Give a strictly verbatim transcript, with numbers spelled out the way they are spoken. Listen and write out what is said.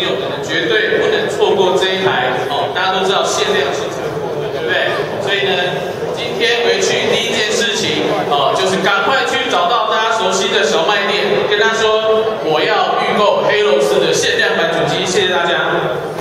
友们呢，绝对不能错过这一台哦。大家都知道限量是最火的，对不对？所以呢，今天回去第一件事情哦，就是赶快去找到大家熟悉的小卖店，跟他说我要预购黑楼四的限量版主机。谢谢大家。